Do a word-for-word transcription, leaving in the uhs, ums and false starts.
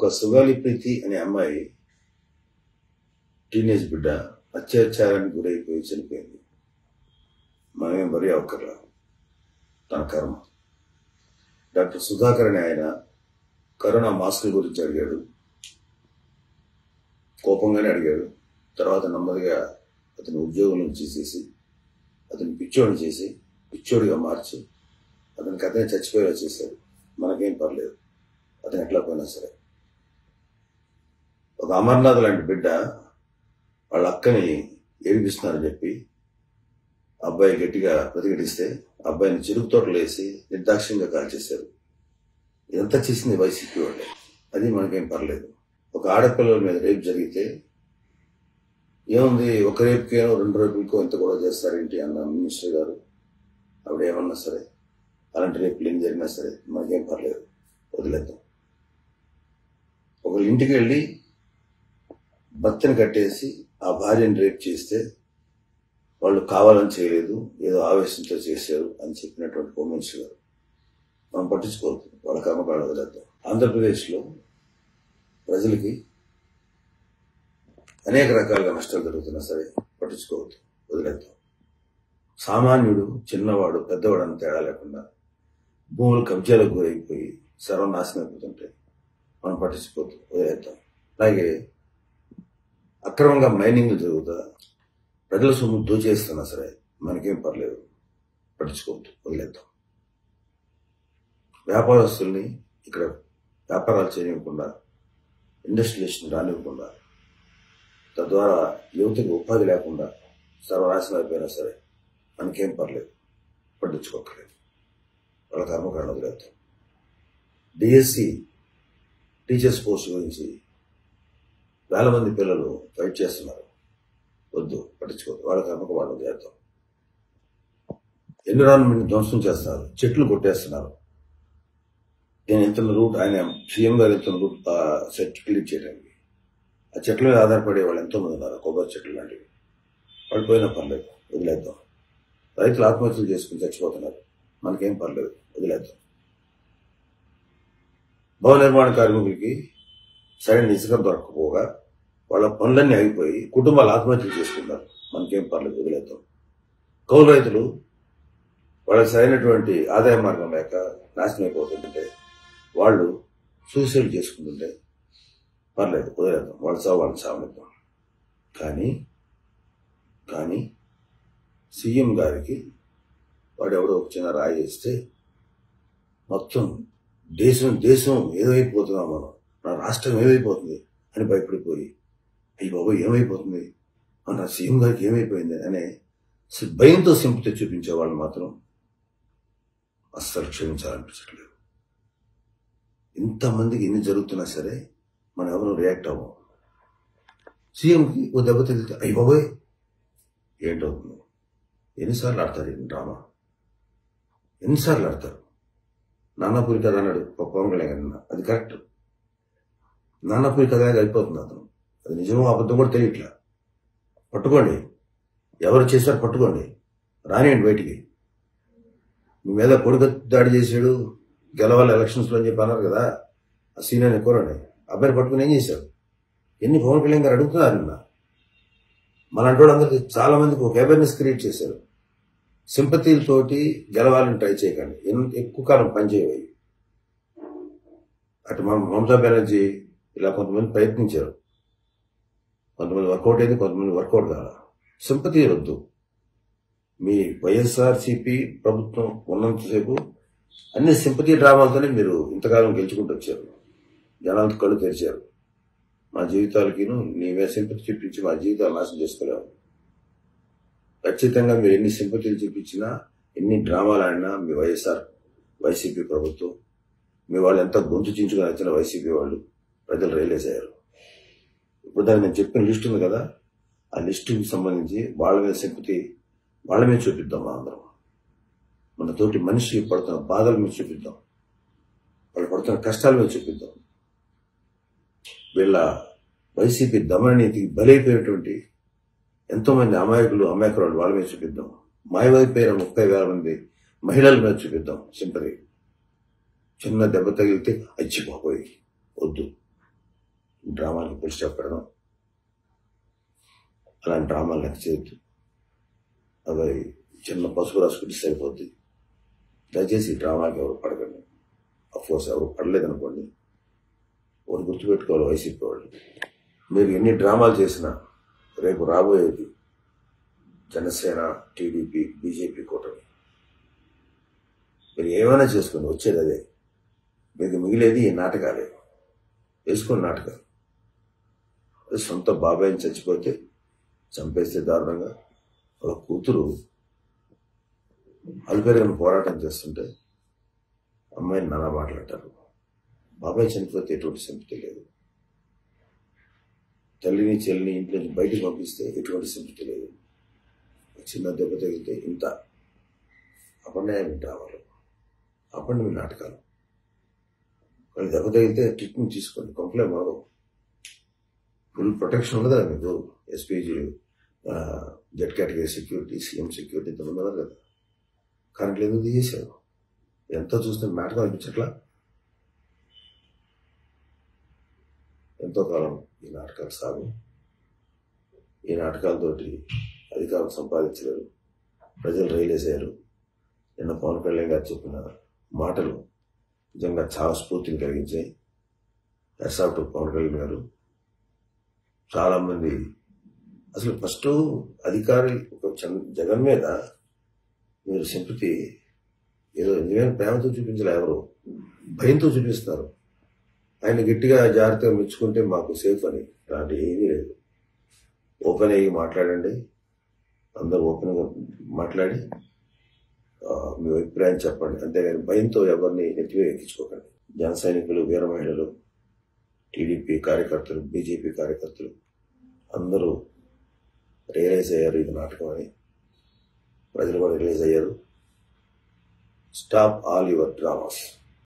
ఒక సుగాలి ప్రీతి అనే అమ్మాయి టీనేజ్ బిడ్డ అత్యాచారానికి గురైపోయి చనిపోయింది. మనమేం మరీ అవకర్లా, తన కర్మ. డాక్టర్ సుధాకర్ అని ఆయన కరోనా మాస్కుల గురించి అడిగాడు. కోపంగానే అడిగాడు. తర్వాత నెమ్మదిగా అతని ఉద్యోగం నుంచి తీసేసి అతని పిచ్చోడిని చేసి పిచ్చోడిగా మార్చి అతనికి అతనే చచ్చిపోయేలా చేశాడు. మనకేం పర్లేదు, అతను ఎట్లా పోయినా సరే. ఒక అమర్నాథ్ లాంటి బిడ్డ వాళ్ళ అక్కని ఏడిపిస్తున్నారని చెప్పి అబ్బాయి గట్టిగా ప్రతిఘటిస్తే అబ్బాయిని చెరుకు తోటలు వేసి నిర్దాక్ష్యంగా కాల్చేశారు. ఇదంతా చేసింది వైసీపీ వాళ్ళే. అది మనకేం పర్లేదు. ఒక ఆడపిల్లల మీద రేపు జరిగితే ఏముంది, ఒక రేపుకేనో రెండు రేపులకో ఎంత కూడా చేస్తారేంటి అన్న మినిస్టర్ గారు. ఆవిడ ఏమన్నా సరే, అలాంటి రేపులు ఏం జరిగినా సరే మనకేం పర్లేదు, వదిలేద్దాం. ఒకళ్ళ ఇంటికి వెళ్ళి భర్తని కట్టేసి ఆ భార్యను రేపు చేస్తే వాళ్ళు కావాలని చేయలేదు, ఏదో ఆవేశంతో చేశారు అని చెప్పినటువంటి హోమ్ మినిస్టర్ గారు. మనం పట్టించుకోవద్దు, వాళ్ళ కర్మకాళ్ళు వదిలేద్దాం. ఆంధ్రప్రదేశ్లో ప్రజలకి అనేక రకాలుగా నష్టాలు జరుగుతున్నా సరే పట్టించుకోవద్దు, వదిలేద్దాం. సామాన్యుడు, చిన్నవాడు, పెద్దవాడు అని తేడా లేకుండా భూములు కబ్జాలకు గురైపోయి సర్వనాశనం అయిపోతుంటే మనం పట్టించుకోవద్దు, వదిలేద్దాం. అలాగే అక్రమంగా మైనింగ్లు జరుగుతా ప్రజల సొమ్ము దోచేస్తున్నా సరే మనకేం పర్లేదు, పట్టించుకోవద్దు, వదిలేద్దాం. వ్యాపారస్తుల్ని ఇక్కడ వ్యాపారాలు చేయనివ్వకుండా, ఇండస్ట్రియలిస్ట్ని రానివ్వకుండా, తద్వారా యువతకు ఉపాధి లేకుండా సర్వనాశనం అయిపోయినా సరే మనకేం పర్లేదు, పట్టించుకోకలేదు. వాళ్ళ కర్మకాండ వదిలేద్దాం. డిఎస్సి టీచర్స్ పోస్ట్ గురించి వేల మంది పిల్లలు ఫైట్ చేస్తున్నారు, వద్దు, పట్టించుకోవద్దు. వాళ్ళ కర్మకు వాళ్ళు వదిలేద్దాం. ఎన్విరాన్మెంట్ ధ్వంసం చేస్తున్నారు, చెట్లు కొట్టేస్తున్నారు. నేను ఎంత రూట్ ఆయన సీఎం గారు ఎంత రూట్ సెట్ క్లీన్ చేయడానికి ఆ చెట్ల మీద ఆధారపడే వాళ్ళు ఎంతో మంది ఉన్నారు. కొబ్బరి చెట్లు లాంటివి వాళ్ళు పోయినా పర్లేదు, వదిలేద్దాం. రైతులు ఆత్మహత్యలు చేసుకుని చచ్చిపోతున్నారు, మనకేం పర్లేదు, వదిలేద్దాం. భవన నిర్మాణ కార్మికులకి సరైన ఇసుక దొరకకపోగా వాళ్ళ పనులన్నీ ఆగిపోయి కుటుంబాలు ఆత్మహత్యలు చేసుకుంటారు, మనకేం పర్లేదు, వదిలేద్దాం. కౌలు రైతులు వాళ్ళకి సరైనటువంటి ఆదాయ మార్గం లేక నాశనం అయిపోతుంటే వాళ్ళు సూసైడ్ చేసుకుంటుంటే పర్లేదు, వదిలేద్దాం. వాళ్ళ చావు వాళ్ళని చావనిద్దాం. కానీ కానీ సీఎం గారికి వాడు ఎవడో ఒక చిన్న రాయి వేస్తే మొత్తం దేశం దేశం ఏదైపోతున్నాం మనం, మన రాష్ట్రం ఏమైపోతుంది అని భయపడిపోయి అయ్యి బాబు ఏమైపోతుంది, మన సీఎం గారికి ఏమైపోయింది అనే భయంతో సింపతి చూపించే వాళ్ళు మాత్రం అస్సలు క్షమించాలనిపించట్లేదు. ఇంతమందికి ఎన్ని జరుగుతున్నా సరే మనం ఎవరు రియాక్ట్ అవ్వం. సీఎంకి ఓ దెబ్బ తగిలితే అయ్యి బాబోయ్ ఏంటవుతుంది. ఎన్నిసార్లు ఆడతారు ఈ డ్రామా, ఎన్నిసార్లు ఆడతారు. నాన్నపూరి కథ అన్నాడు పవన్ కళ్యాణ్, అది కరెక్ట్. నాన్నపూరి కథ అయిపోతుంది అతను, అది నిజమో అబద్ధం కూడా తెలియట్లా. పట్టుకోండి, ఎవరు చేశారు పట్టుకోండి, రానియండి బయటికి. మీ మీద కొడుకు దాడి చేశాడు, గెలవాలి ఎలక్షన్స్లో అని చెప్పి అన్నారు కదా, ఆ సీనియర్ ఎక్కువరండి. అబ్బాయిని పట్టుకుని ఏం చేశారు? ఎన్ని పవన్ కళ్యాణ్ గారు అడుగుతున్నారు నిన్న. మనంటి వాళ్ళందరికీ చాలా మందికి ఒక అవేర్నెస్ క్రియేట్ చేశారు. సింపతీలతోటి గెలవాలని ట్రై చేయకండి, ఎక్కువ కాలం పనిచేయవి. అటు మమతా బెనర్జీ ఇలా కొంతమంది ప్రయత్నించారు, కొంతమంది వర్కౌట్ అయింది, కొంతమంది వర్కౌట్ కాల. సింపతీ వద్దు. మీ వైఎస్ఆర్సీపీ ప్రభుత్వం ఉన్నంతసేపు అన్ని సింపతీ డ్రామాలతోనే మీరు ఇంతకాలం గెలుచుకుంటూ వచ్చారు. జనాలకు కళ్ళు తెరిచారు. మా జీవితాలకిను నీవే సింపతి చూపించి మా జీవితాలు నాశనం చేసుకోలేము. ఖచ్చితంగా మీరు ఎన్ని సింపతిలు చూపించినా, ఎన్ని డ్రామాలు ఆడినా మీ వైఎస్ఆర్ వైసీపీ ప్రభుత్వం, మీ వాళ్ళు ఎంత గొంతు చించుకొని వచ్చిన వైసీపీ వాళ్ళు ప్రజలు రియలైజ్ అయ్యారు. ఇప్పుడు దాన్ని నేను చెప్పిన లిస్ట్ ఉంది కదా, ఆ లిస్టుకి సంబంధించి వాళ్ళ మీద సింపతి వాళ్ళ మీద చూపిద్దాం. మా అందరం మన తోటి మనిషి పడుతున్న బాధల మీద చూపిద్దాం, వాళ్ళు పడుతున్న కష్టాల మీద చూపిద్దాం. వీళ్ళ వైసీపీ దమననీతికి బలైపోయినటువంటి ఎంతో మంది అమాయకులు అమాయకురాలు వాళ్ళ మీద చూపిద్దాం. మాయమైపోయిన ముప్పై వేల మంది మహిళల మీద చూపిద్దాం సింపతి. చిన్న దెబ్బ తగిలితే అచ్చిపోయి వద్దు, డ్రామాకి ఫుల్ స్టాప్ పెడదాం. అలాంటి డ్రామాలు లెక్క చేయొద్దు. అవి చిన్న పసుపు రాసుకుంటే సరిపోద్ది. దయచేసి డ్రామాకి ఎవరు పడకండి. అఫ్కోర్స్ ఎవరు పడలేదనుకోండి, ఒకటి గుర్తుపెట్టుకోవాలి వైసీపీ వాళ్ళు, మీరు ఎన్ని డ్రామాలు చేసినా రేపు రాబోయేది జనసేన, టీడీపీ, బీజేపీ కూటమి. మీరు ఏమైనా చేసుకోండి, వచ్చేది అదే. మీకు మిగిలేది ఈ నాటకాలే. వేసుకోండి నాటకాలు. సొంత బాబాయిని చచ్చిపోతే చంపేస్తే దారుణంగా, వాళ్ళ కూతురు అల్పెరగని పోరాటం చేస్తుంటే అమ్మాయిని నానా మాట్లాడతారు. బాబాయ్ చనిపోతే ఎటువంటి సింపతి లేదు. తల్లిని చెల్లిని ఇంట్లో నుంచి బయటకు పంపిస్తే ఎటువంటి సింపతి లేదు. చిన్న దెబ్బ తగిలితే ఇంత అపన్యాయం రావాలి. అప్పండి మీ నాటకాలు. వాళ్ళు దెబ్బ తగిలితే ట్రీట్మెంట్ తీసుకోండి. కంప్లైంట్ మాకు ఫుల్ ప్రొటెక్షన్ ఉండదా మీకు? SPG, Z category security, CM security ఇంతమంది ఉన్నారు కదా. కరెంట్లు ఎందుకు తీసేశారు? ఎంతో చూస్తే నాటకం అనిపించట్లా? ఎంతో కాలం ఈ నాటకాలు సాగు. ఈ నాటకాలతోటి అధికారం సంపాదించలేరు. ప్రజలు రైలేసారు. నిన్న పవన్ కళ్యాణ్ గారు చెప్పిన మాటలు నిజంగా చాలా స్ఫూర్తిని కలిగించాయి. ఎస్ఆర్ టు పవన్ కళ్యాణ్ గారు. చాలా మంది అసలు ఫస్ట్ అధికారి జగన్ మీద మీరు సింపతి ఏదో ఎందుకంటే ప్రేమతో చూపించలే, ఎవరు భయంతో చూపిస్తారు. ఆయన గట్టిగా జాగ్రత్తగా మెచ్చుకుంటే మాకు సేఫ్ అని. అలాంటి ఏమీ లేదు. ఓపెన్ అయ్యి మాట్లాడండి. అందరూ ఓపెన్గా మాట్లాడి మీ అభిప్రాయం చెప్పండి. అంతేగాని భయంతో ఎవరిని నెత్తివే ఎక్కించుకోకండి. జన సైనికులు, వీర మహిళలు, టీడీపీ కార్యకర్తలు, బీజేపీ కార్యకర్తలు అందరూ రియలైజ్ అయ్యారు ఇది నాటకం అని. ప్రజలు కూడా రిలీజ్ అయ్యారు. Stop all your dramas.